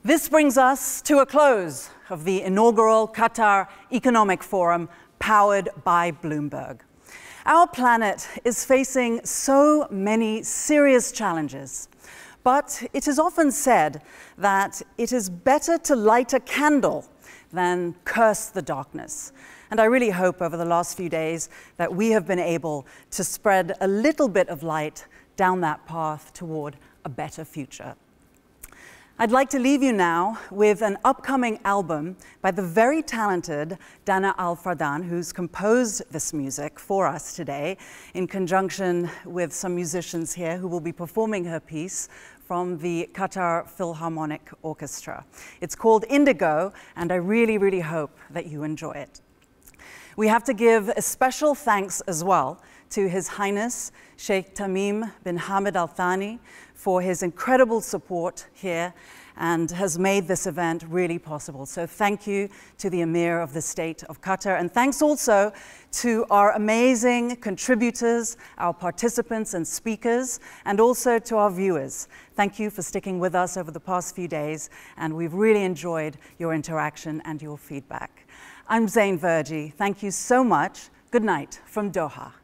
This brings us to a close of the inaugural Qatar Economic Forum, powered by Bloomberg. Our planet is facing so many serious challenges, but it is often said that it is better to light a candle than curse the darkness. And I really hope over the last few days that we have been able to spread a little bit of light down that path toward a better future. I'd like to leave you now with an upcoming album by the very talented Dana al-Fardan, who's composed this music for us today in conjunction with some musicians here who will be performing her piece from the Qatar Philharmonic Orchestra. It's called Indigo, and I really, really hope that you enjoy it. We have to give a special thanks as well to His Highness Sheikh Tamim bin Hamad Al Thani for his incredible support here and has made this event really possible. So thank you to the Emir of the State of Qatar, and thanks also to our amazing contributors, our participants and speakers, and also to our viewers. Thank you for sticking with us over the past few days, and we've really enjoyed your interaction and your feedback. I'm Zain Verji. Thank you so much. Good night from Doha.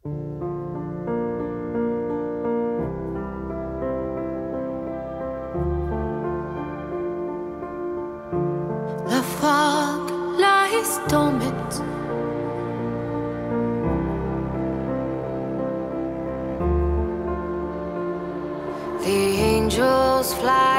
The fog lies dormant. The angels fly